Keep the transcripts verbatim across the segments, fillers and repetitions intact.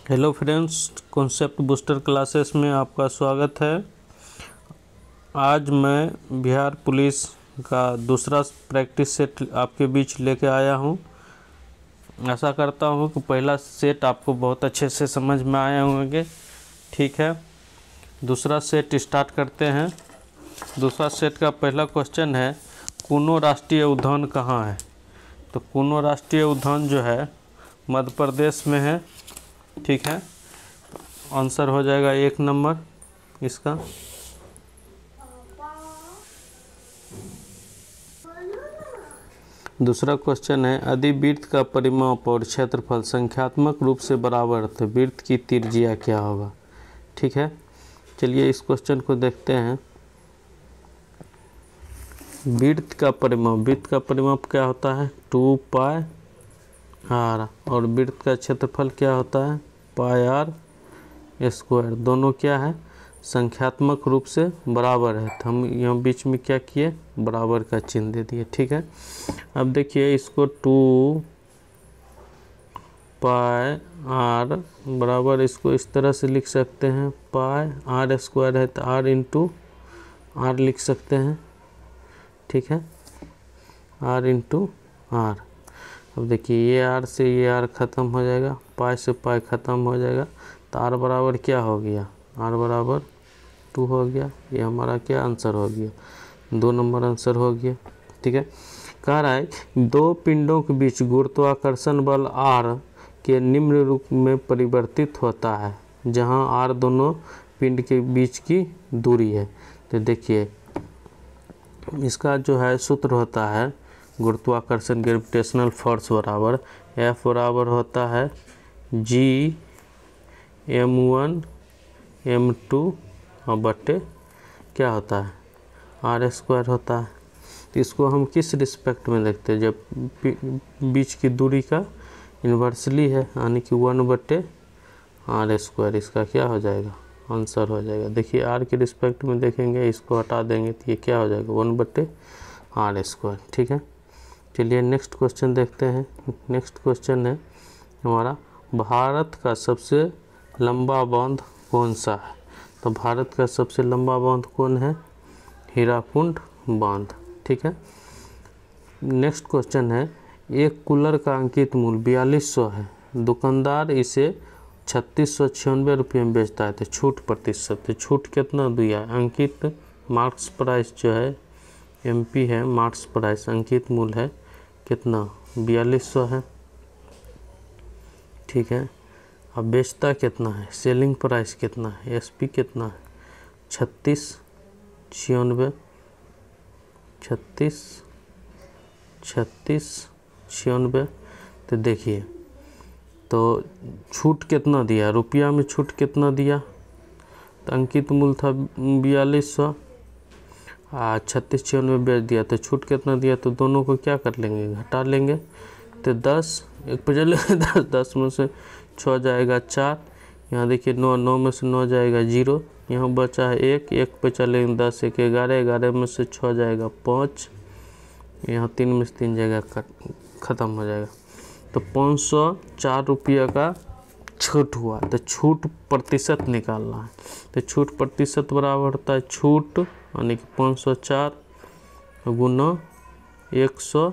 Hello friends, concept booster classes में आपका स्वागत है। आज मैं बिहार पुलिस का दूसरा प्रैक्टिस सेट आपके बीच लेके आया हूं। आशा करता हूं कि पहला सेट आपको बहुत अच्छे से समझ में आए होंगे। ठीक है, दूसरा सेट स्टार्ट करते हैं। दूसरा सेट का पहला क्वेश्चन है, कूनो राष्ट्रीय उद्यान कहाँ है? तो कूनो राष्ट्रीय उद्यान जो है मध्य प्रदेश में है। ठीक है, आंसर हो जाएगा एक नंबर इसका। दूसरा क्वेश्चन है, यदि वृत्त का परिमाप और क्षेत्रफल संख्यात्मक रूप से बराबर तो वृत्त की त्रिज्या क्या होगा? ठीक है, चलिए इस क्वेश्चन को देखते हैं। वृत्त का परिमाप वृत्त का परिमाप क्या होता है? Two pi r. और वृत्त का क्षेत्रफल क्या होता है? Pi r square. दोनों क्या है? संख्यात्मक रूप से बराबर है, तो हम यहाँ बीच में क्या किए? बराबर का चिन्ह दे दिए। ठीक है, अब देखिए इसको टू पाई आर बराबर, इसको इस तरह से लिख सकते हैं, पाई आर स्क्वायर है तो आर इंटू आर लिख सकते हैं। ठीक है, आर इंटू आर। अब देखिए ये आर से ये आर ख़त्म हो जाएगा, पाई से पाई ख़त्म हो जाएगा, तो आर बराबर क्या हो गया? आर बराबर टू हो गया। ये हमारा क्या आंसर हो गया? दो नंबर आंसर हो गया। ठीक है, कह रहा है दो पिंडों के बीच गुरुत्वाकर्षण बल आर के निम्न रूप में परिवर्तित होता है, जहां आर दोनों पिंड के बीच की दूरी है। तो देखिए इसका जो है सूत्र होता है गुरुत्वाकर्षण ग्रेविटेशनल फोर्स बराबर एफ बराबर होता है G M one M two और बटे क्या होता है? आर स्क्वायर होता है। तो इसको हम किस रिस्पेक्ट में देखते हैं? जब बीच की दूरी का इन्वर्सली है, यानी कि वन बटे आर स्क्वायर, इसका क्या हो जाएगा? आंसर हो जाएगा। देखिए आर के रिस्पेक्ट में देखेंगे, इसको हटा देंगे तो ये क्या हो जाएगा? वन बटे आर स्क्वायर। ठीक है, चलिए नेक्स्ट क्वेश्चन देखते हैं। नेक्स्ट क्वेश्चन है हमारा, भारत का सबसे लंबा बांध कौन सा है? तो भारत का सबसे लंबा बांध कौन है? हीराकुंड बांध। ठीक है, नेक्स्ट क्वेश्चन है, एक कूलर का अंकित मूल्य बयालीस सौ है, दुकानदार इसे छत्तीस सौ छियानवे रुपये में बेचता है, तो छूट प्रतिशत, तो छूट कितना दिया? अंकित मार्क्स प्राइस जो है एमपी है, मार्क्स प्राइस अंकित मूल्य है कितना? बयालीस सौ है। ठीक है, अब बेचता कितना है? सेलिंग प्राइस कितना है? एसपी कितना है? छत्तीस छियानवे छत्तीस छत्तीस छियानवे। तो देखिए तो छूट कितना दिया? रुपया में छूट कितना दिया? तो अंकित मूल्य था बयालीस सौ, आ छत्तीस छियानवे बेच दिया, तो छूट कितना दिया? तो दोनों को क्या कर लेंगे? घटा लेंगे। तो दस एक पे चलेगा, दस दस में से छः जाएगा चार, यहाँ देखिए नौ नौ में से नौ जाएगा जीरो, यहाँ बचा है एक, एक पे चलेंगे दस, एक ग्यारह, ग्यारह में से छः जाएगा पाँच, यहाँ तीन में से तीन जाएगा ख़त्म हो जाएगा। तो पाँच सौ चार रुपया का छूट हुआ। तो छूट प्रतिशत निकालना है, तो छूट प्रतिशत बराबर होता है छूट यानी कि पाँच सौ चार गुना एक सौ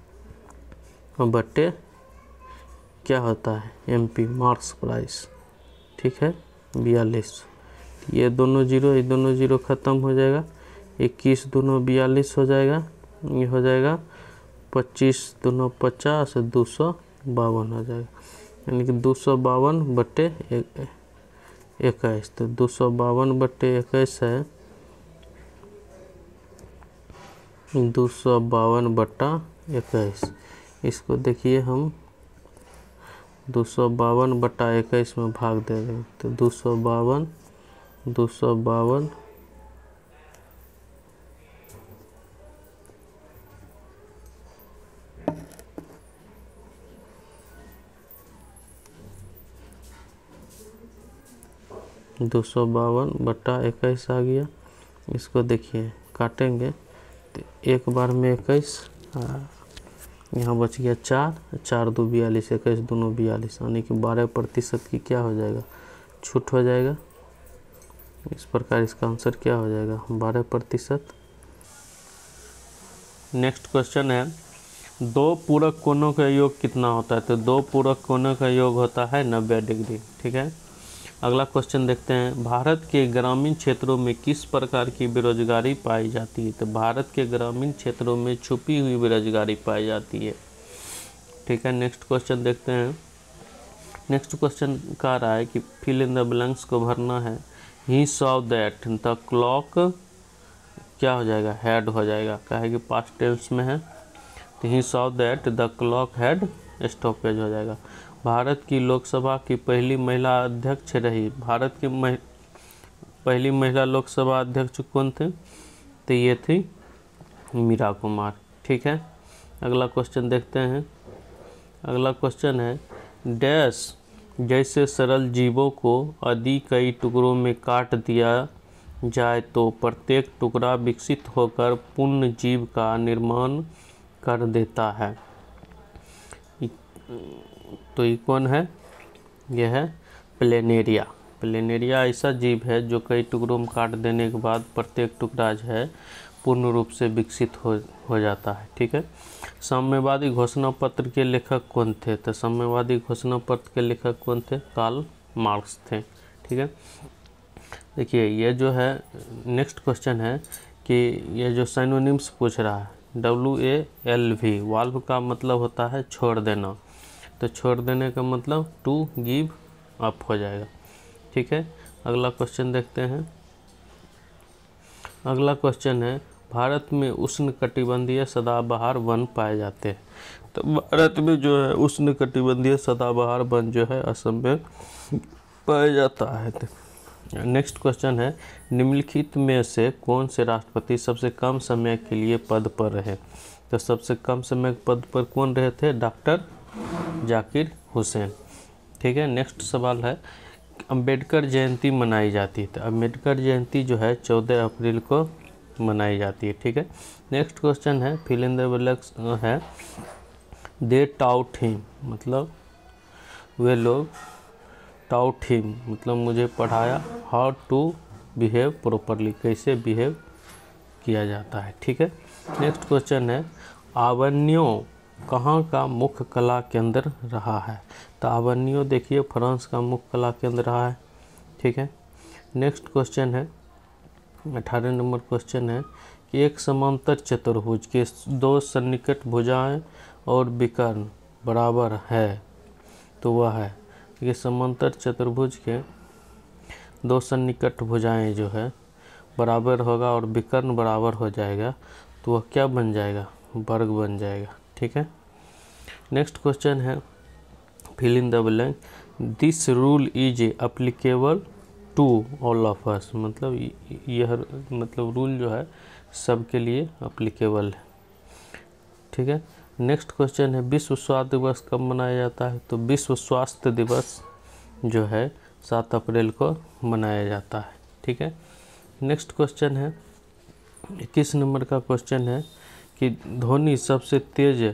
बटे क्या होता है? MP marks price. ठीक है, बयालीस। ये दोनों जीरो, ये दोनों जीरो ख़त्म हो जाएगा, इक्कीस दोनों बयालीस हो जाएगा, ये हो जाएगा पच्चीस दोनों पचास, दो सौ बावन हो जाएगा, यानी कि दो सौ बावन बटे इक्कीस। तो दो सौ बावन बटे इक्कीस है, दो सौ बावन बटा इक्कीस। इसको देखिए हम दो सौ बावन बटा इक्कीस में भाग दे देंगे, तो दो सौ बावन दो सौ बावन दो सौ बावन बटा इक्कीस आ गया। इसको देखिए काटेंगे तो एक बार में इक्कीस, यहाँ बच गया चार, चार दो बयालीस, इक्कीस दोनों बयालीस, यानी कि बारह प्रतिशत की क्या हो जाएगा, छूट हो जाएगा। इस प्रकार इसका आंसर क्या हो जाएगा, बारह प्रतिशत। नेक्स्ट क्वेश्चन है, दो पूरक कोणों का योग कितना होता है? तो दो पूरक कोणों का योग होता है नब्बे डिग्री। ठीक है, अगला क्वेश्चन देखते हैं, भारत के ग्रामीण क्षेत्रों में किस प्रकार की बेरोजगारी पाई जाती है? तो भारत के ग्रामीण क्षेत्रों में छुपी हुई बेरोजगारी पाई जाती है। ठीक है, नेक्स्ट क्वेश्चन देखते हैं। नेक्स्ट क्वेश्चन कह रहा है कि फिल इन द ब्लैंक्स को भरना है। He saw that the clock क्या हो जाएगा, हैड हो जाएगा, क्या है कि पास्ट टेंस में है, तो he saw that the clock had stoppage हो जाएगा। भारत की लोकसभा की पहली महिला अध्यक्ष रही, भारत की मह, पहली महिला लोकसभा अध्यक्ष कौन थे? तो ये थी मीरा कुमार। ठीक है, अगला क्वेश्चन देखते हैं। अगला क्वेश्चन है, डैश जैसे सरल जीवों को यदि कई टुकड़ों में काट दिया जाए तो प्रत्येक टुकड़ा विकसित होकर पूर्ण जीव का निर्माण कर देता है। तो ये कौन है? यह है प्लेनेरिया। प्लेनेरिया ऐसा जीव है जो कई टुकड़ों में काट देने के बाद प्रत्येक टुकड़ा जो है पूर्ण रूप से विकसित हो हो जाता है। ठीक है, साम्यवादी घोषणा पत्र के लेखक कौन थे? तो साम्यवादी घोषणा पत्र के लेखक कौन थे? कार्ल मार्क्स थे। ठीक है, देखिए ये जो है नेक्स्ट क्वेश्चन है कि ये जो साइनोनिम्स पूछ रहा है, W A L V, valve का मतलब होता है छोड़ देना, तो छोड़ देने का मतलब टू गिव अप हो जाएगा। ठीक है, अगला क्वेश्चन देखते हैं। अगला क्वेश्चन है, भारत में उष्णकटिबंधीय सदाबहार वन पाए जाते हैं। तो भारत में जो है उष्णकटिबंधीय सदाबहार वन जो है असम में पाया जाता है। नेक्स्ट क्वेश्चन है, निम्नलिखित में से कौन से राष्ट्रपति सबसे कम समय के लिए पद पर रहे? तो सबसे कम समय पद पर कौन रहे थे? डॉक्टर जाकिर हुसैन। ठीक है, नेक्स्ट सवाल है, अंबेडकर जयंती मनाई जाती है। तो अंबेडकर जयंती जो है चौदह अप्रैल को मनाई जाती है। ठीक है, नेक्स्ट क्वेश्चन है, फिल इन द ब्लैंक्स है, दे टाउट हिम, मतलब वे लोग, टाउट हिम मतलब मुझे पढ़ाया, हाउ टू बिहेव प्रॉपरली, कैसे बिहेव किया जाता है। ठीक है, नेक्स्ट क्वेश्चन है, आवन्यो कहाँ का मुख्य कला केंद्र रहा है? तो आवन्यो देखिए फ्रांस का मुख्य कला केंद्र रहा है। ठीक है, नेक्स्ट क्वेश्चन है, अठारह नंबर क्वेश्चन है कि एक समांतर चतुर्भुज के दो सन्निकट भुजाएं और विकर्ण बराबर है, तो वह है, ये समांतर चतुर्भुज के दो सन्निकट भुजाएं जो है बराबर होगा और विकर्ण बराबर हो जाएगा, तो वह क्या बन जाएगा? वर्ग बन जाएगा। ठीक है, नेक्स्ट क्वेश्चन है, fill in the blank, this rule is applicable to all of us, मतलब यह मतलब रूल जो है सबके लिए एप्लीकेबल है। ठीक है, नेक्स्ट क्वेश्चन है, विश्व स्वास्थ्य दिवस कब मनाया जाता है? तो विश्व स्वास्थ्य दिवस जो है सात अप्रैल को मनाया जाता है। ठीक है, नेक्स्ट क्वेश्चन है, इक्कीस नंबर का क्वेश्चन है कि ध्वनि सबसे तेज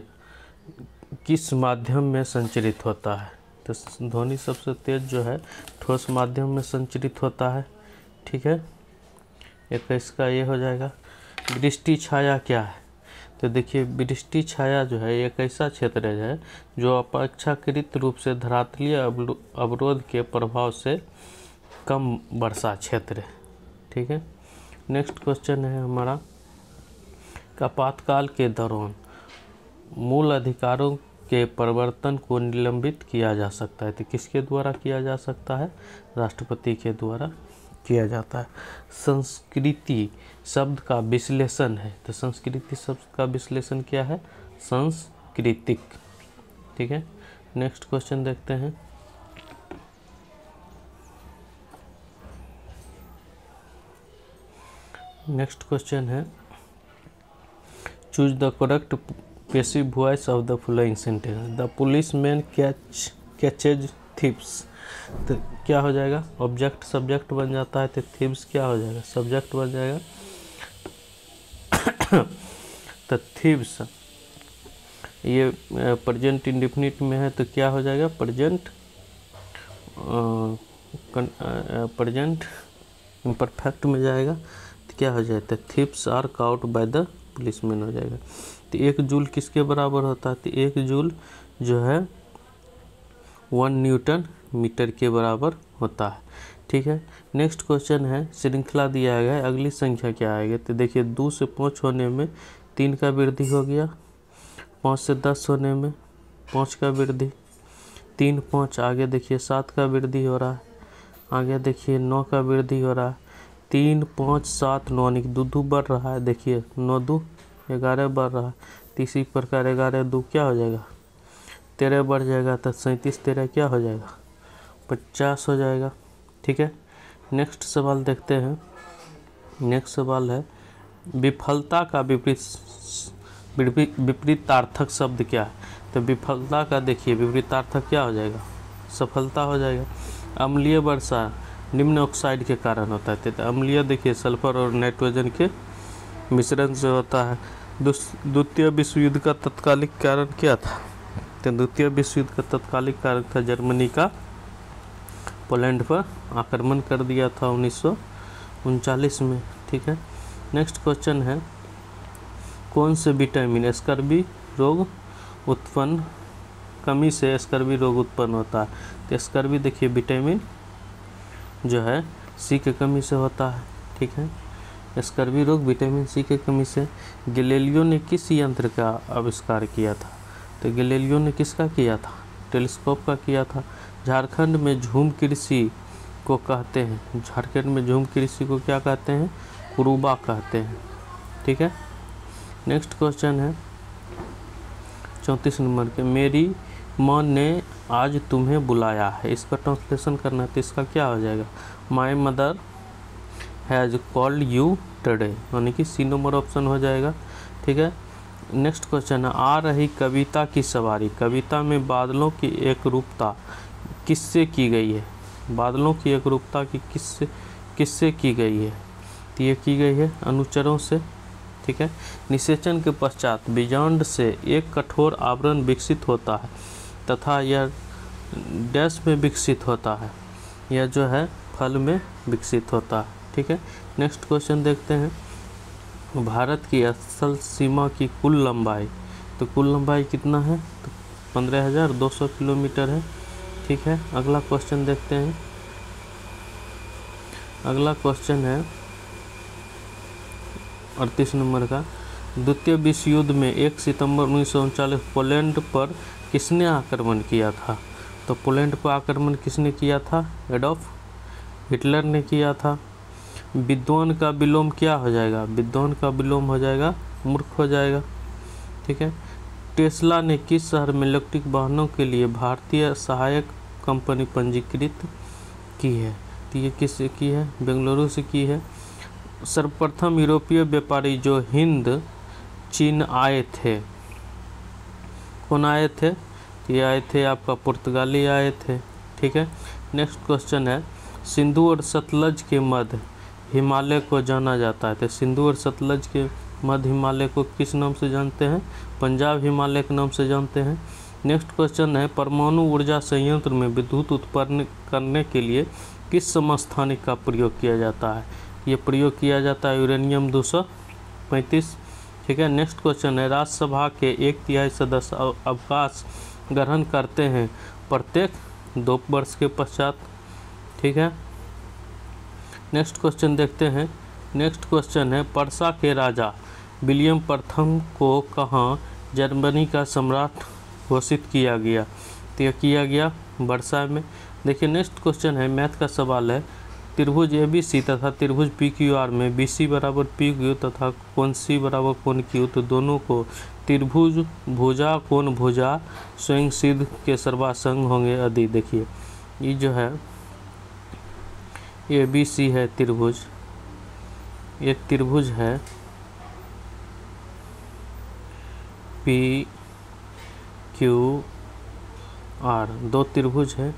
किस माध्यम में संचरित होता है? तो ध्वनि सबसे तेज जो है ठोस माध्यम में संचरित होता है। ठीक है, इक्कीस का ये हो जाएगा। दृष्टि छाया क्या है? तो देखिए दृष्टि छाया जो है एक ऐसा क्षेत्र है जो अपेक्षाकृत रूप से धरातलीय अवरोध के प्रभाव से कम वर्षा क्षेत्र है। ठीक है, नेक्स्ट क्वेश्चन है हमारा, आपातकाल के दौरान मूल अधिकारों के परिवर्तन को निलंबित किया जा सकता है। तो किसके द्वारा किया जा सकता है? राष्ट्रपति के द्वारा किया जाता है। संस्कृति शब्द का विश्लेषण है, तो संस्कृति शब्द का विश्लेषण क्या है? सांस्कृतिक। ठीक है, नेक्स्ट क्वेश्चन देखते हैं। नेक्स्ट क्वेश्चन है, choose the correct passive voice of the following sentence. The police man catch catches thieves, तो क्या हो जाएगा? ऑब्जेक्ट सब्जेक्ट बन जाता है, तो थीव्स क्या हो जाएगा? सब्जेक्ट बन जाएगा। तो थीव्स ये प्रेजेंट इंडेफिनिट में है तो क्या हो जाएगा, प्रेजेंट प्रेजेंट इम्परफेक्ट में जाएगा तो क्या हो जाता है, thieves are caught by the policeman हो जाएगा। तो एक जूल किसके बराबर होता है, तो एक जूल जो है वन न्यूटन मीटर के बराबर होता है। ठीक है, नेक्स्ट क्वेश्चन है, श्रृंखला दिया गया है, अगली संख्या क्या आएगी, तो देखिए दो से पाँच होने में तीन का वृद्धि हो गया, पाँच से दस होने में पाँच का वृद्धि, तीन पाँच, आगे देखिए सात का वृद्धि हो रहा है, आगे देखिए नौ का वृद्धि हो रहा है, तीन पाँच सात नौ यानी कि दो दो बढ़ रहा है, देखिए नौ दो ग्यारह बढ़ रहा है। तो इसी प्रकार ग्यारह दो क्या हो जाएगा, तेरह बढ़ जाएगा, तो सैंतीस तेरह क्या हो जाएगा, पचास हो जाएगा। ठीक है, नेक्स्ट सवाल देखते हैं। नेक्स्ट सवाल है, विफलता का विपरीत विपरीतार्थक शब्द क्या है, तो विफलता का देखिए विपरीतार्थक क्या हो जाएगा, सफलता हो जाएगा। अम्लीय वर्षा निम्न ऑक्साइड के कारण होता है, तो अम्लीय देखिए सल्फर और नाइट्रोजन के मिश्रण से होता है। द्वितीय विश्व युद्ध का तत्कालिक कारण क्या था, तो द्वितीय विश्व युद्ध का तत्कालिक कारण था जर्मनी का पोलैंड पर आक्रमण कर दिया था उन्नीस सौ उनचालीस में। ठीक है, नेक्स्ट क्वेश्चन है, कौन से विटामिन स्कर्वी रोग उत्पन्न कमी से स्कर्वी रोग उत्पन्न होता है, तो स्कर्वी देखिए विटामिन जो है सी के कमी से होता है। ठीक है, स्कर्वी रोग विटामिन सी के कमी से। गैलीलियो ने किस यंत्र का आविष्कार किया था, तो गैलीलियो ने किसका किया था, टेलीस्कोप का किया था। झारखंड में झूम कृषि को कहते हैं, झारखंड में झूम कृषि को क्या कहते हैं, कुरुबा कहते हैं। ठीक है, नेक्स्ट क्वेश्चन है चौंतीस नंबर के, मेरी माँ ने आज तुम्हें बुलाया है, इसका ट्रांसलेशन करना है तो इसका क्या हो जाएगा, my mother has called you today, यानी कि सी नंबर ऑप्शन हो जाएगा। ठीक है, नेक्स्ट क्वेश्चन है, आ रही कविता की सवारी, कविता में बादलों की एक रूपता किससे की गई है, बादलों की एक रूपता की किससे किससे की गई है, तो ये की गई है अनुचरों से। ठीक है, निषेचन के पश्चात बीजांड से एक कठोर आवरण विकसित होता है तथा यह डैश में विकसित होता है, यह जो है फल में विकसित होता है। ठीक है, नेक्स्ट क्वेश्चन देखते हैं, भारत की असल सीमा की कुल लंबाई, तो कुल लंबाई कितना है, तो पंद्रह हज़ार दो सौ किलोमीटर है। ठीक है, अगला क्वेश्चन देखते हैं। अगला क्वेश्चन है अड़तीस नंबर का, द्वितीय विश्व युद्ध में एक सितंबर उन्नीस सौ उनचालीस पोलैंड पर किसने आक्रमण किया था, तो पोलैंड पर आक्रमण किसने किया था, एडोल्फ हिटलर ने किया था। विद्वान का विलोम क्या हो जाएगा, विद्वान का विलोम हो जाएगा मूर्ख हो जाएगा। ठीक है, टेस्ला ने किस शहर में इलेक्ट्रिक वाहनों के लिए भारतीय सहायक कंपनी पंजीकृत की है, तो ये किससे की है, बेंगलुरु से की है। सर्वप्रथम यूरोपीय व्यापारी जो हिंद चीन आए थे, कौन आए थे, तो ये आए थे आपका पुर्तगाली आए थे। ठीक है, नेक्स्ट क्वेश्चन है, सिंधु और सतलज के मध्य हिमालय को जाना जाता है, तो सिंधु और सतलज के मध्य हिमालय को किस नाम से जानते हैं, पंजाब हिमालय के नाम से जानते हैं। नेक्स्ट क्वेश्चन है, परमाणु ऊर्जा संयंत्र में विद्युत उत्पन्न करने के लिए किस समस्थानिक का प्रयोग किया जाता है, ये प्रयोग किया जाता है यूरेनियम दो सौ पैंतीस। ठीक है, नेक्स्ट क्वेश्चन है, राज्यसभा के एक तिहाई सदस्य अवकाश ग्रहण करते हैं प्रत्येक दो वर्ष के पश्चात। ठीक है, नेक्स्ट क्वेश्चन देखते हैं। नेक्स्ट क्वेश्चन है, पर्सा के राजा विलियम प्रथम को कहाँ जर्मनी का सम्राट घोषित किया गया, तो यह किया गया वर्षा में। देखिए नेक्स्ट क्वेश्चन है, मैथ का सवाल है, त्रिभुज ए बी सी तथा त्रिभुज पी क्यू आर में बी सी बराबर पी क्यू तथा कोण सी बराबर कोण क्यू, तो दोनों को त्रिभुज भुजा कोण भुजा स्वयं सिद्ध के सर्वासंग होंगे आदि। देखिए ये जो है ए बी सी है त्रिभुज, एक त्रिभुज है पी क्यू आर, दो त्रिभुज है।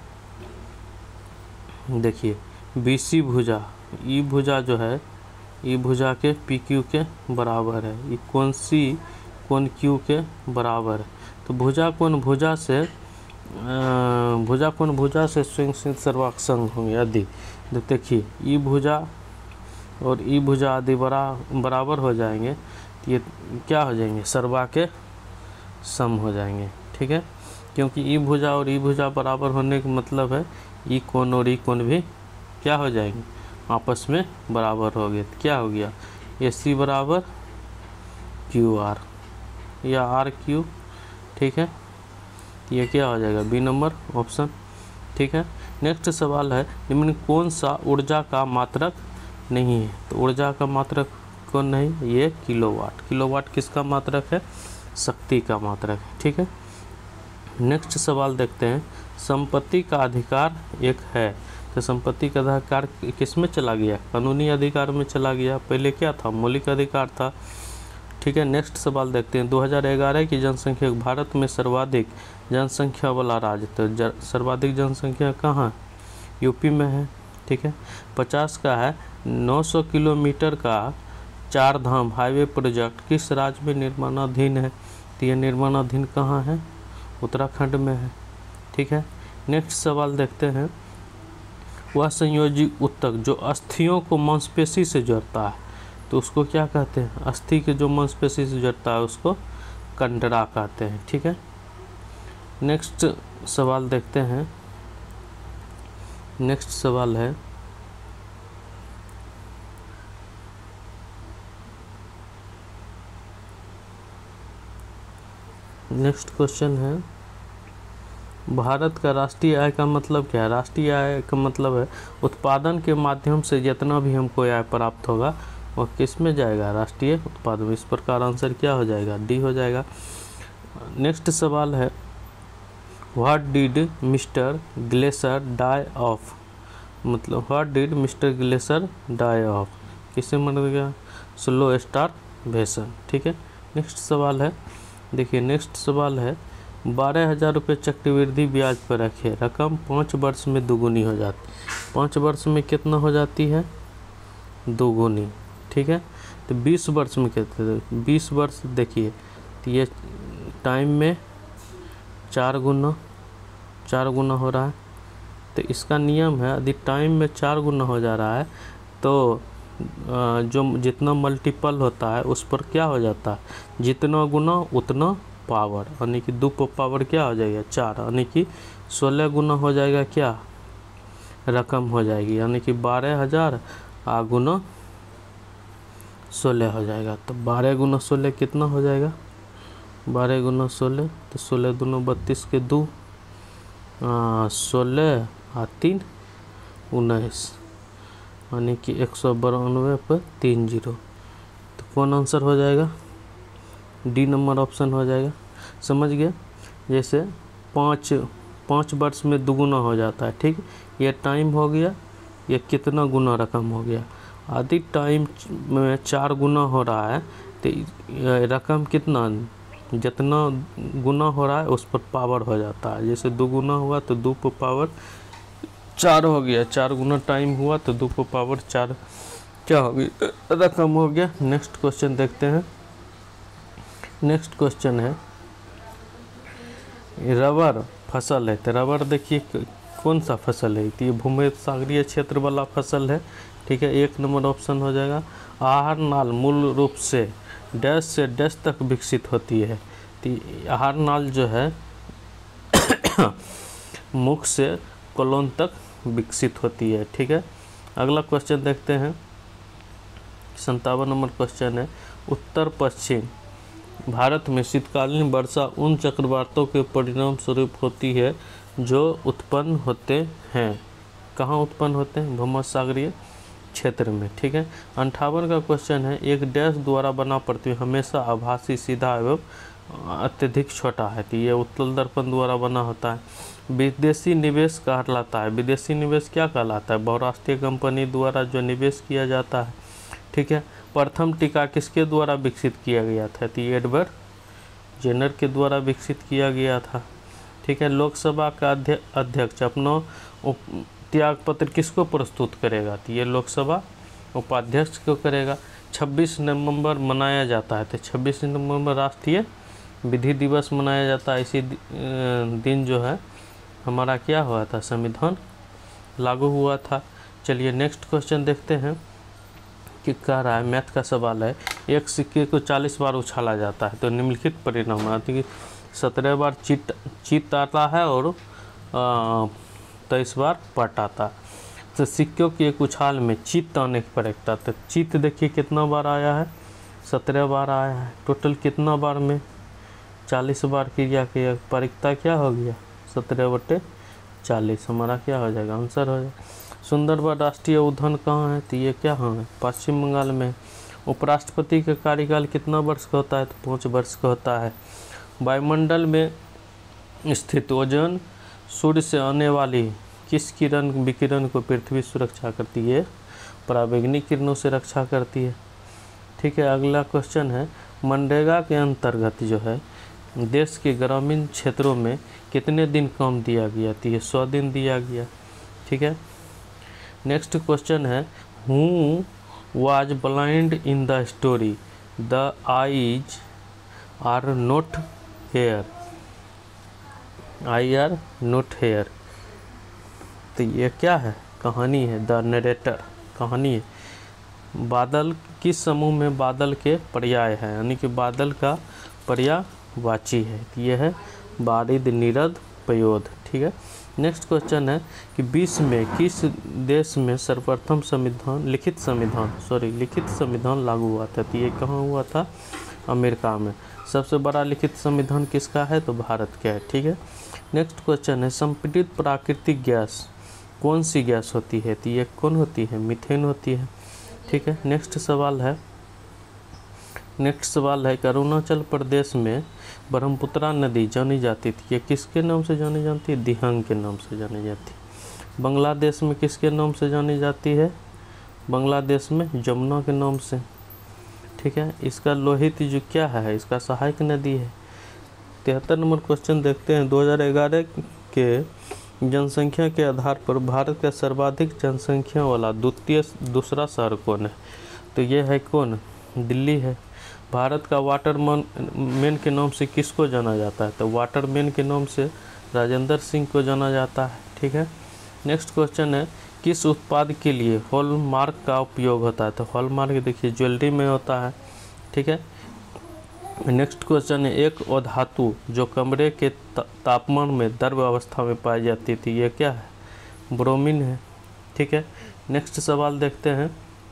देखिए बी सी भुजा, ई भुजा जो है ई भुजा के पी क्यू के बराबर है, ये कोण सी कोण क्यू के बराबर है। तो भुजा कोण भुजा से भुजा कोण भुजा से स्वयंसिद्ध सर्वाक संग होंगे यदि, देखिए ई भुजा और ई भुजा आदि बरा बराबर हो जाएंगे तो ये क्या हो जाएंगे, सर्वा के सम हो जाएंगे। ठीक है, क्योंकि ई भुजा और ई भुजा बराबर होने का मतलब है ई कोण और ई कोण भी क्या हो जाएंगे, आपस में बराबर हो गए। तो क्या हो गया, ए सी बराबर क्यू आर या आर क्यू। ठीक है, ये क्या हो जाएगा, बी नंबर ऑप्शन। ठीक है, नेक्स्ट सवाल है निम्न कौन सा ऊर्जा का मात्रक नहीं है। तो ऊर्जा का मात्रक कौन नहीं, ये किलोवाट। किलोवाट किसका मात्रक है, शक्ति का मात्रक है। ठीक है, नेक्स्ट सवाल देखते हैं, संपत्ति का अधिकार एक है। तो संपत्ति का अधिकार किस में चला गया, कानूनी अधिकार में चला गया। पहले क्या था, मौलिक अधिकार था। ठीक है, नेक्स्ट सवाल देखते हैं, दो हज़ार ग्यारह की जनसंख्या भारत में सर्वाधिक जनसंख्या वाला राज्य। तो सर्वाधिक जनसंख्या कहाँ, यूपी में है। ठीक है, पचास का है, नौ सौ किलोमीटर का चार धाम हाईवे प्रोजेक्ट किस राज्य में निर्माणाधीन है। तो ये निर्माणाधीन कहाँ है, उत्तराखंड में है। ठीक है, नेक्स्ट सवाल देखते हैं, वह संयोजी ऊतक जो अस्थियों को मांसपेशी से जोड़ता है, तो उसको क्या कहते हैं, अस्थि के जो मांसपेशी से जोड़ता है उसको कंडरा कहते हैं। ठीक है, नेक्स्ट सवाल देखते हैं, नेक्स्ट सवाल है नेक्स्ट क्वेश्चन है, भारत का राष्ट्रीय आय का मतलब क्या है। राष्ट्रीय आय का मतलब है उत्पादन के माध्यम से जितना भी हमको आय प्राप्त होगा वह किस में जाएगा, राष्ट्रीय उत्पादन। इस प्रकार आंसर क्या हो जाएगा, डी हो जाएगा। नेक्स्ट सवाल है, what did mister Glacier die of. मतलब what did mister Glacier die of, किससे मर गया, स्लो स्टारवेशन। ठीक है, नेक्स्ट सवाल है, देखिए नेक्स्ट सवाल है, बारह हज़ार रुपये चक्रवृद्धि ब्याज पर रखे रकम पाँच वर्ष में दोगुनी हो जाती। पाँच वर्ष में कितना हो जाती है, दोगुनी। ठीक है, तो बीस वर्ष में कितने, बीस वर्ष देखिए तो ये टाइम में चार गुना चार गुना हो रहा है। तो इसका नियम है यदि टाइम में चार गुना हो जा रहा है तो जो जितना मल्टीपल होता है उस पर क्या हो जाता है, जितना गुना उतना पावर, यानी कि दो पावर क्या हो जाएगा, चार, यानी कि सोलह गुना हो जाएगा क्या, रकम हो जाएगी, यानी कि बारह हज़ार आ गुना सोलह हो जाएगा। तो बारह गुना सोलह कितना हो जाएगा, बारह गुना सोलह, तो सोलह दूनो बत्तीस के दो, सोलह आ तीन उन्नीस, यानी कि एक सौ बानवे पर तीन जीरो। तो कौन आंसर हो जाएगा, डी नंबर ऑप्शन हो जाएगा। समझ गए, जैसे पाँच पाँच वर्ष में दुगुना हो जाता है। ठीक, ये टाइम हो गया, ये कितना गुना रकम हो गया, आदि टाइम में चार गुना हो रहा है तो रकम कितना, जितना गुना हो रहा है उस पर पावर हो जाता है। जैसे दो गुना हुआ तो दो पर पावर चार हो गया, चार गुना टाइम हुआ तो दो पर पावर चार क्या हो गया, रकम हो गया। नेक्स्ट क्वेश्चन देखते हैं, नेक्स्ट क्वेश्चन है, रबर फसल है। तो रबर देखिए कौन सा फसल है, तो ये भूमध्य सागरीय क्षेत्र वाला फसल है। ठीक है, एक नंबर ऑप्शन हो जाएगा। आहार नाल मूल रूप से डैश से डैश तक विकसित होती है। तो आहार नाल जो है मुख से कोलोन तक विकसित होती है। ठीक है, अगला क्वेश्चन देखते हैं, संतावन नंबर क्वेश्चन है, उत्तर पश्चिम भारत में शीतकालीन वर्षा उन चक्रवातों के परिणाम स्वरूप होती है जो उत्पन्न होते हैं, कहाँ उत्पन्न होते हैं, भूमध्य सागरीय क्षेत्र में। ठीक है, अंठावन का क्वेश्चन है, एक डैश द्वारा बना प्रतिबिंब हमेशा आभासी, सीधा एवं अत्यधिक छोटा है। तो ये उत्तल दर्पण द्वारा बना होता है। विदेशी निवेश कहलाता है, विदेशी निवेश क्या कहलाता है, बहुराष्ट्रीय कंपनी द्वारा जो निवेश किया जाता है। ठीक है, प्रथम टीका किसके द्वारा विकसित किया गया था, तो एडवर्ड जेनर के द्वारा विकसित किया गया था। ठीक है, लोकसभा का अध्यक्ष अपना त्याग पत्र किसको प्रस्तुत करेगा, तो ये लोकसभा उपाध्यक्ष को करेगा। छब्बीस नवंबर मनाया जाता है, तो छब्बीस नवंबर राष्ट्रीय विधि दिवस मनाया जाता है, इसी दिन जो है हमारा क्या हुआ था, संविधान लागू हुआ था। चलिए नेक्स्ट क्वेश्चन देखते हैं कि कह रहा है, मैथ का सवाल है, एक सिक्के को चालीस बार उछाला जाता है तो निम्नलिखित परिणाम आते हैं कि सत्रह बार चित चित आता है और तेईस बार पट आता है। तो सिक्कों की एक उछाल में चित आने की परीक्षा, तो चित देखिए कितना बार आया है, सत्रह बार आया है। टोटल कितना बार में, चालीस बार क्रिया की परीक्षा क्या हो गया, सत्रह बटे चालीस, हमारा क्या हो जाएगा, आंसर हो जाएगा। सुंदरबन राष्ट्रीय उद्यान कहाँ है, तो ये क्या हाँ है, पश्चिम बंगाल में। उपराष्ट्रपति का कार्यकाल कितना वर्ष का होता है, तो पाँच वर्ष का होता है। वायुमंडल में स्थित ओजोन सूर्य से आने वाली किस किरण विकिरण को पृथ्वी सुरक्षा करती है, पराबैंगनी किरणों से रक्षा करती है। ठीक है, अगला क्वेश्चन है, मनरेगा के अंतर्गत जो है देश के ग्रामीण क्षेत्रों में कितने दिन काम दिया गया, तो ये सौ दिन दिया गया। ठीक है, नेक्स्ट क्वेश्चन है, who was blind in the story, the eyes are not here, I are not here, तो ये क्या है, कहानी है, द नरेटर कहानी है। बादल किस समूह में बादल के पर्याय है, यानी कि बादल का पर्यायवाची है, तो ये है बारिद निरद पयोध। ठीक है, नेक्स्ट क्वेश्चन है कि विश्व में किस देश में सर्वप्रथम संविधान लिखित संविधान सॉरी लिखित संविधान लागू हुआ था, तो ये कहाँ हुआ था, अमेरिका में। सबसे बड़ा लिखित संविधान किसका है, तो भारत का है। ठीक है, नेक्स्ट क्वेश्चन है, संपीड़ित प्राकृतिक गैस कौन सी गैस होती है, तो ये कौन होती है, मीथेन होती है। ठीक है, नेक्स्ट सवाल है नेक्स्ट सवाल है कि अरुणाचल प्रदेश में ब्रह्मपुत्रा नदी जानी जाती थी, ये किसके नाम से जानी जाती है, दिहंग के नाम से जानी जाती है। बांग्लादेश में किसके नाम से जानी जाती है, बांग्लादेश में जमुना के नाम से। ठीक है, इसका लोहित जो क्या है, इसका सहायक नदी है। तिहत्तर नंबर क्वेश्चन देखते हैं, दो हज़ार ग्यारह के जनसंख्या के आधार पर भारत का सर्वाधिक जनसंख्या वाला द्वितीय दूसरा शहर कौन है, तो ये है कौन, दिल्ली है। भारत का वाटर मैन के नाम से किसको जाना जाता है, तो वाटर मैन के नाम से राजेंद्र सिंह को जाना जाता है। ठीक है, नेक्स्ट क्वेश्चन है, किस उत्पाद के लिए हॉलमार्क का उपयोग होता है, तो हॉलमार्क देखिए ज्वेलरी में होता है। ठीक है, नेक्स्ट क्वेश्चन है, एक अधातु जो कमरे के तापमान में द्रव अवस्था में पाई जाती थी, ये क्या है, ब्रोमीन है। ठीक है, नेक्स्ट सवाल देखते हैं,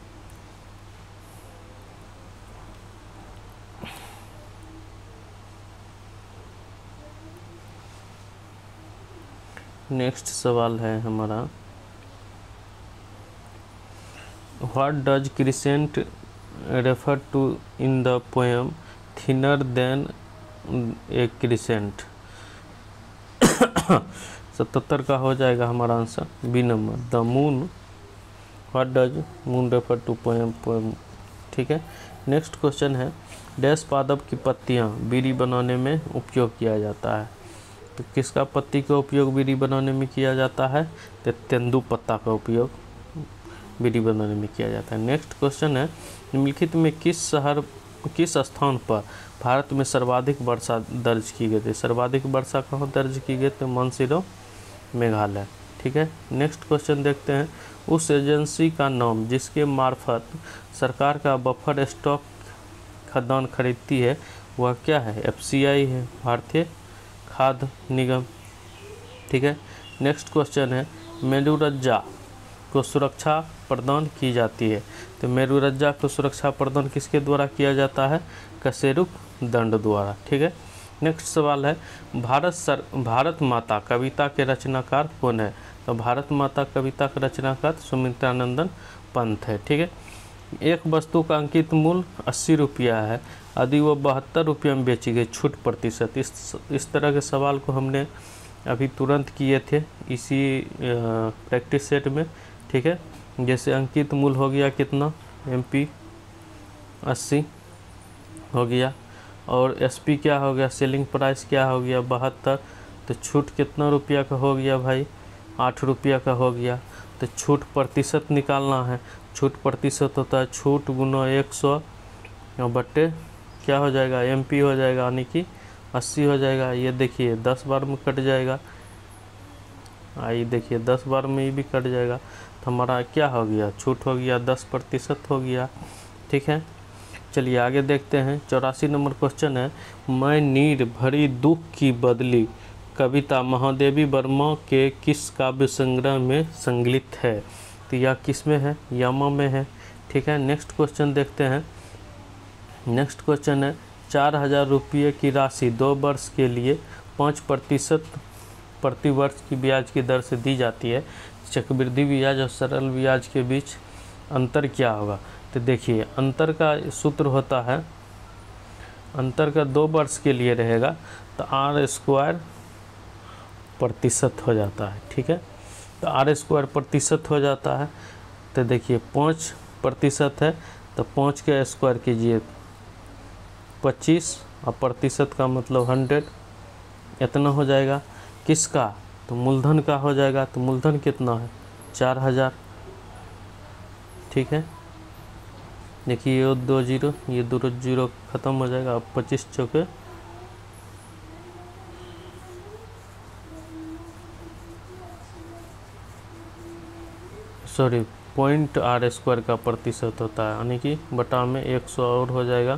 नेक्स्ट सवाल है हमारा, what does crescent refer to in the poem thinner than a crescent, सतहत्तर का हो जाएगा हमारा answer, B number, the moon, what does moon refer to poem poem. ठीक है, नेक्स्ट क्वेश्चन है, डैश पादप की पत्तियां बीड़ी बनाने में उपयोग किया जाता है, तो किसका पत्ती का उपयोग बीड़ी बनाने में किया जाता है, तो तेंदु पत्ता का उपयोग बीड़ी बनाने में किया जाता है। नेक्स्ट क्वेश्चन है, निम्नलिखित में किस शहर किस स्थान पर भारत में सर्वाधिक वर्षा दर्ज की गई थी, सर्वाधिक वर्षा कहाँ दर्ज की गई, तो मानसिरो मेघालय। ठीक है, नेक्स्ट क्वेश्चन देखते हैं, उस एजेंसी का नाम जिसके मार्फत सरकार का बफर स्टॉक खाद्यान्न खरीदती है वह क्या है, एफ सी आई है, भारतीय खाद्य निगम। ठीक है, नेक्स्ट क्वेश्चन है, मेरुरज्जा को सुरक्षा प्रदान की जाती है, तो मेरुरज्जा को सुरक्षा प्रदान किसके द्वारा किया जाता है, कशेरुक दंड द्वारा। ठीक है, नेक्स्ट सवाल है, भारत सर भारत माता कविता के रचनाकार कौन है, तो भारत माता कविता के रचनाकार सुमित्रानंदन पंत है। ठीक है, एक वस्तु का अंकित मूल्य अस्सी रुपया है, यदि वो बहत्तर रुपये में बेची गई, छूट प्रतिशत। इस इस तरह के सवाल को हमने अभी तुरंत किए थे इसी प्रैक्टिस सेट में। ठीक है, जैसे अंकित मूल्य हो गया कितना, एम पी अस्सी हो गया, और एस पी क्या हो गया, सेलिंग प्राइस क्या हो गया, बहत्तर, तो छूट कितना रुपया का हो गया भाई, आठ रुपया का हो गया। तो छूट प्रतिशत निकालना है, छूट प्रतिशत होता है छूट गुना एक सौ बट्टे क्या हो जाएगा, एम पी हो जाएगा, यानी कि अस्सी हो जाएगा। ये देखिए दस बार में कट जाएगा, आई देखिए दस बार में ये भी कट जाएगा, तो हमारा क्या हो गया, छूट हो गया दस प्रतिशत हो गया। ठीक है, चलिए आगे देखते हैं। चौरासी नंबर क्वेश्चन है, मैं नीर भरी दुख की बदली कविता महादेवी वर्मा के किस काव्य संग्रह में संकलित है? तो यह किस में है, यमा में है। ठीक है, नेक्स्ट क्वेश्चन देखते हैं। नेक्स्ट क्वेश्चन है, चार हजार रुपये की राशि दो वर्ष के लिए पाँच प्रतिशत प्रति वर्ष की ब्याज की दर से दी जाती है। चक्रवृद्धि ब्याज और सरल ब्याज के बीच अंतर क्या होगा? तो देखिए अंतर का सूत्र होता है, अंतर का दो वर्ष के लिए रहेगा तो आर स्क्वायर प्रतिशत हो जाता है। ठीक है, तो आर स्क्वायर प्रतिशत हो जाता है। तो देखिए पाँच प्रतिशत है तो पाँच का स्क्वायर कीजिए पच्चीस, और प्रतिशत का मतलब हंड्रेड, इतना हो जाएगा। किसका? तो मूलधन का हो जाएगा। तो मूलधन कितना है, चार हजार। ठीक है, देखिए ये दो जीरो, ये दो जीरो ख़त्म हो जाएगा। अब पच्चीस चौके सॉरी पॉइंट आर स्क्वायर का प्रतिशत होता है, यानी कि बटा में एक सौ और हो जाएगा।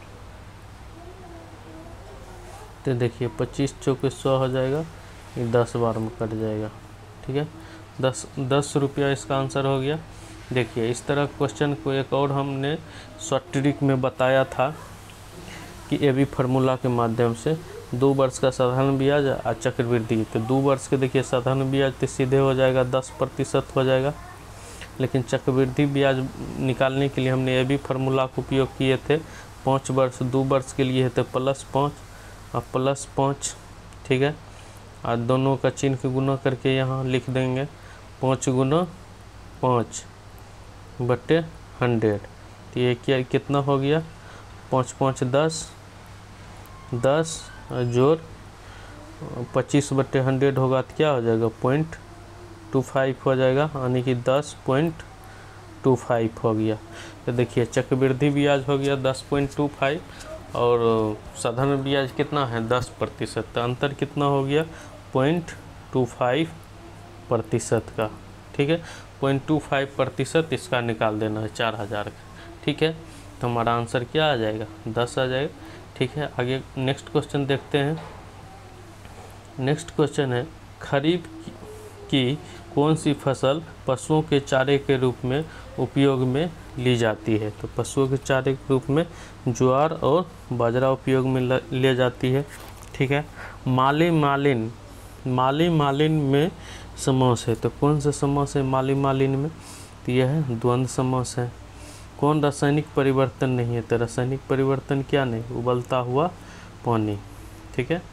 तो देखिए पच्चीस चौके सौ हो जाएगा, ये दस बार में कट जाएगा। ठीक है, दस दस रुपया इसका आंसर हो गया। देखिए इस तरह क्वेश्चन को एक और हमने शॉर्ट ट्रिक में बताया था कि ए बी फार्मूला के माध्यम से दो वर्ष का साधारण ब्याज और चक्रवृद्धि। तो दो वर्ष के देखिए साधारण ब्याज तो सीधे हो जाएगा दस प्रतिशत हो जाएगा, लेकिन चक्रवृद्धि ब्याज निकालने के लिए हमने ए बी फार्मूला का उपयोग किए थे। पाँच वर्ष दो वर्ष के लिए है तो प्लस पाँच और प्लस पाँच। ठीक है, और दोनों का चिन्ह के गुना करके यहाँ लिख देंगे, पाँच गुना पाँच बटे हंड्रेड। तो ये क्या कितना हो गया, पाँच पाँच दस, दस जोड़ पच्चीस बटे हंड्रेड होगा तो क्या हो जाएगा, पॉइंट टू फाइव हो जाएगा, यानी कि दस पॉइंट टू फाइव हो गया। तो देखिए चक्रवृद्धि ब्याज हो गया दस पॉइंट टू फाइव और साधारण ब्याज कितना है दस प्रतिशत। तो अंतर कितना हो गया, पॉइंट टू फाइव प्रतिशत का। ठीक है, पॉइंट टू फाइव प्रतिशत इसका निकाल देना है चार हज़ार का। ठीक है, तो हमारा आंसर क्या आ जाएगा, दस आ जाएगा। ठीक है, आगे नेक्स्ट क्वेश्चन देखते हैं। नेक्स्ट क्वेश्चन है, खरीफ की कौन सी फसल पशुओं के चारे के रूप में उपयोग में ली जाती है? तो पशुओं के चारे के रूप में ज्वार और बाजरा उपयोग में ले जाती है। ठीक है, माली मालिन, माली मालिन में समास है, तो कौन सा समास है माली मालिन में? तो यह है द्वंद्व समास है। कौन रासायनिक परिवर्तन नहीं है? तो रासायनिक परिवर्तन क्या नहीं, उबलता हुआ पानी। ठीक है,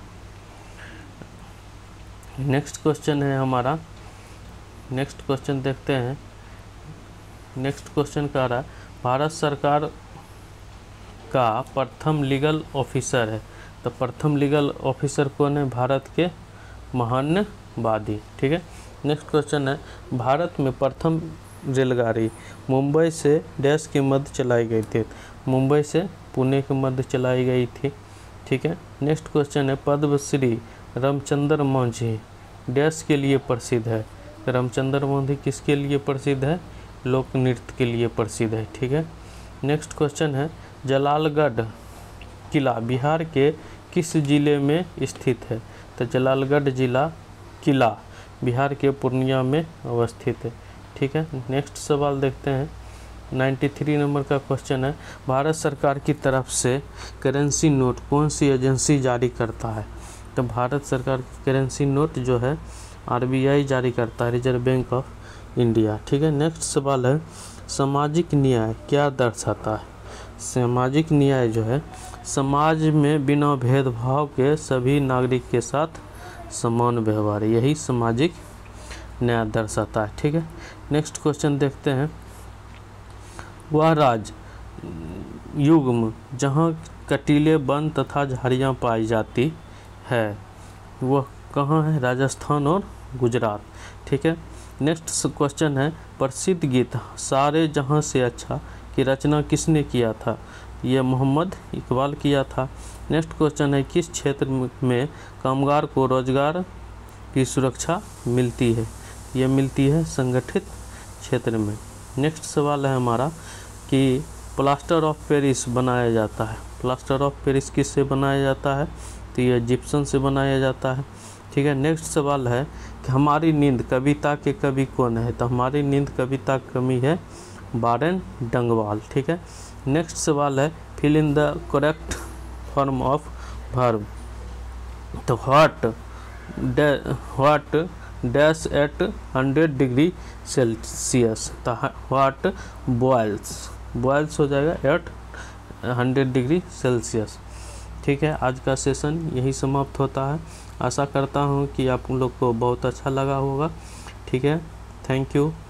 नेक्स्ट क्वेश्चन है हमारा, नेक्स्ट क्वेश्चन देखते हैं। नेक्स्ट क्वेश्चन कह रहा है, भारत सरकार का प्रथम लीगल ऑफिसर है। तो प्रथम लीगल ऑफिसर कौन है? भारत के महान्यवादी। ठीक है, नेक्स्ट क्वेश्चन है, भारत में प्रथम रेलगाड़ी मुंबई से डैश के मध्य चलाई गई थी। मुंबई से पुणे के मध्य चलाई गई थी। ठीक है, नेक्स्ट क्वेश्चन है, पद्मश्री रामचंद्र मांझी डैश के लिए प्रसिद्ध है। रामचंद्र मांझी किसके लिए प्रसिद्ध है? लोक नृत्य के लिए प्रसिद्ध है। ठीक है, नेक्स्ट क्वेश्चन है, जलालगढ़ किला बिहार के किस जिले में स्थित है? तो जलालगढ़ जिला किला बिहार के पूर्णिया में अवस्थित है। ठीक है, नेक्स्ट सवाल देखते हैं। तिरानवे नंबर का क्वेश्चन है, भारत सरकार की तरफ से करेंसी नोट कौन सी एजेंसी जारी करता है? तो भारत सरकार की करेंसी नोट जो है आरबीआई जारी करता है, रिजर्व बैंक ऑफ इंडिया। ठीक है, नेक्स्ट सवाल है, सामाजिक न्याय क्या दर्शाता है? सामाजिक न्याय जो है समाज में बिना भेदभाव के सभी नागरिक के साथ समान व्यवहार, यही सामाजिक न्याय दर्शाता है। ठीक है, नेक्स्ट क्वेश्चन देखते हैं, वह राज्य युग्म जहाँ कटीले वन तथा झाड़ियाँ पाई जाती है वह कहाँ है? राजस्थान और गुजरात। ठीक है, नेक्स्ट क्वेश्चन है, प्रसिद्ध गीत सारे जहाँ से अच्छा की रचना किसने किया था? ये मोहम्मद इकबाल किया था। नेक्स्ट क्वेश्चन है, किस क्षेत्र में कामगार को रोजगार की सुरक्षा मिलती है? ये मिलती है संगठित क्षेत्र में। नेक्स्ट सवाल है हमारा कि प्लास्टर ऑफ पेरिस बनाया जाता है। प्लास्टर ऑफ पेरिस किससे बनाया जाता है? तो ये जिप्सम से बनाया जाता है। ठीक है। नेक्स्ट सवाल है कि हमारी नींद कविता के कवि कौन है? तो हमारी नींद कविता कवि है बारेन डंगवाल। ठीक है। नेक्स्ट सवाल है, fill in the correct form of verb. तो what what dash at hundred degree Celsius. तो व्हाट बॉयल्स बॉयल्स हो जाएगा एट हंड्रेड डिग्री सेल्सियस। ठीक है। आज का सेशन यही समाप्त होता है। आशा करता हूँ कि आप लोग को बहुत अच्छा लगा होगा। ठीक है। Thank you.